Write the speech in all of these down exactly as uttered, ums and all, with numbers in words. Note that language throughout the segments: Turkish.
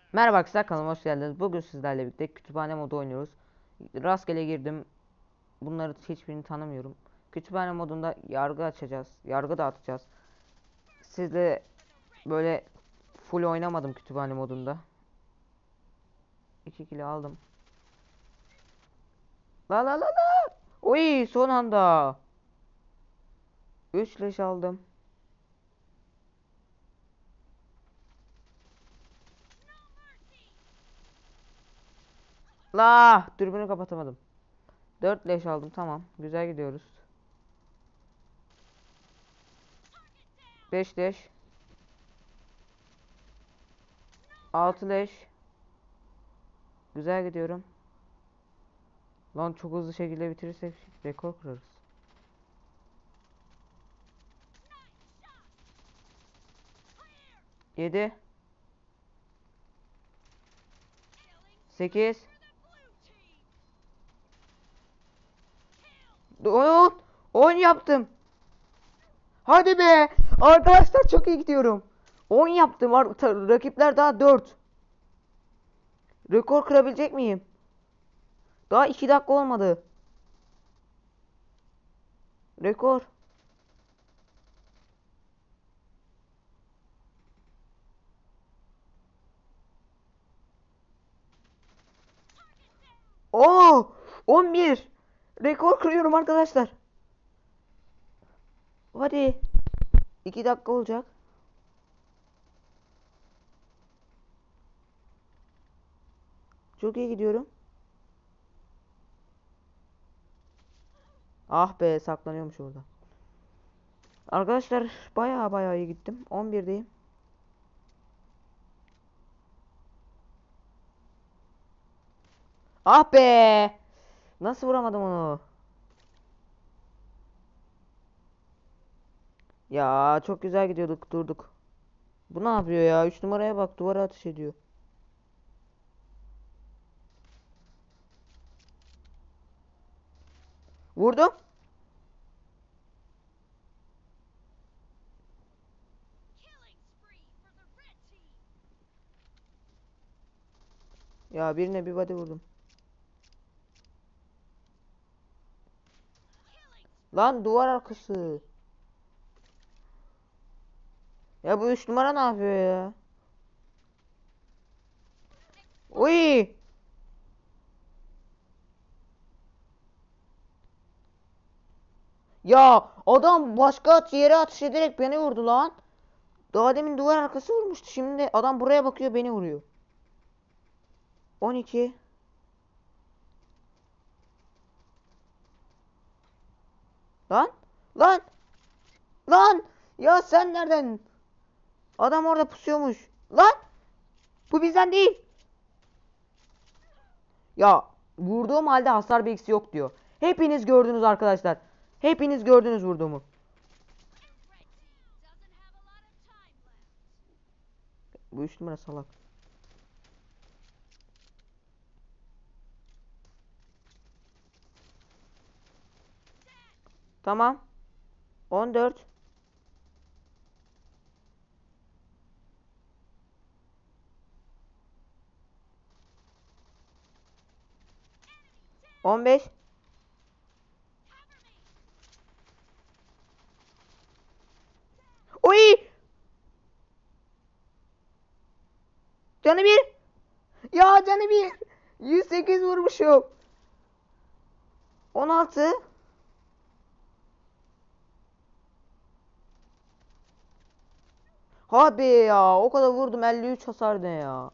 Merhaba arkadaşlar, kanalıma hoş geldiniz. Bugün sizlerle birlikte kütüphane modu oynuyoruz. Rastgele girdim. Bunları hiçbirini tanımıyorum. Kütüphane modunda yargı açacağız. Yargı dağıtacağız. Sizle böyle full oynamadım kütüphane modunda. iki kilo aldım. La la la la. Oy, son anda. üç leş aldım. La, dürbünü kapatamadım. dört leş aldım, tamam. Güzel gidiyoruz. beş leş. altı leş. Güzel gidiyorum. Lan çok hızlı şekilde bitirirsek rekor kurarız. yedi. sekiz. on. on yaptım. Hadi be. Arkadaşlar çok iyi gidiyorum. on yaptım. Rakipler daha dört. Rekor kırabilecek miyim? Daha iki dakika olmadı. Rekor. Oo! on bir. Rekor kırıyorum arkadaşlar. Hadi. iki dakika olacak. Çok iyi gidiyorum. Ah be, saklanıyormuş orada. Arkadaşlar baya baya iyi gittim. on birdeyim. Ah be. Nasıl vuramadım onu? Ya çok güzel gidiyorduk, durduk. Bu ne yapıyor ya? üç numaraya bak, duvara ateş ediyor. Vurdum. Ya birine bir body vurdum. Lan duvar arkası. Ya bu üç numara ne yapıyor ya? Uy! Ya adam başka yere atış ederek beni vurdu lan. Daha demin duvar arkası vurmuştu. Şimdi adam buraya bakıyor, beni vuruyor. on iki. Lan! Lan! Lan! Ya sen nereden? Adam orada pusuyormuş. Lan! Bu bizden değil. Ya vurduğum halde hasar bilgisi yok diyor. Hepiniz gördünüz arkadaşlar. Hepiniz gördünüz vurduğumu. Bu üç numara salak. Tamam. on dört. on beş. Oy! Canı bir. Ya canı bir. yüz sekiz vurmuşum. on altı. Hadi ya, o kadar vurdum, elli üç hasar ne ya.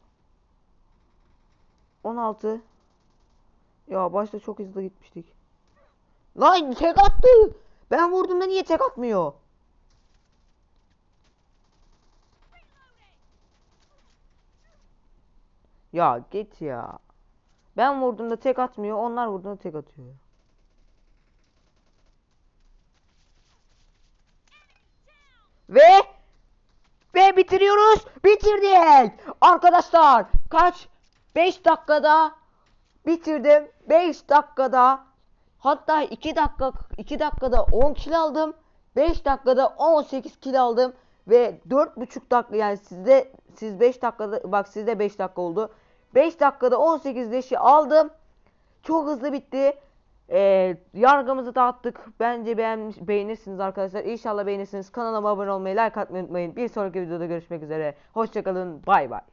on altı. Ya başta çok hızlı gitmiştik. Lan tek attı. Ben vurduğumda niye tek atmıyor? Ya git ya. Ben vurduğumda tek atmıyor, onlar vurduğunda tek atıyor. Ve ve bitiriyoruz. Bitirdik. Arkadaşlar kaç? beş dakikada bitirdim. beş dakikada, hatta iki dakika iki dakikada on kill aldım. beş dakikada on sekiz kill aldım ve dört buçuk dakika, yani size Siz beş dakikada, bak sizde beş dakika oldu. beş dakikada on sekiz leşi aldım. Çok hızlı bitti. Ee, yargımızı dağıttık. Bence beğenmiş, beğenirsiniz arkadaşlar. İnşallah beğenirsiniz. Kanalıma abone olmayı, like atmayı unutmayın. Bir sonraki videoda görüşmek üzere. Hoşçakalın. Bay bay.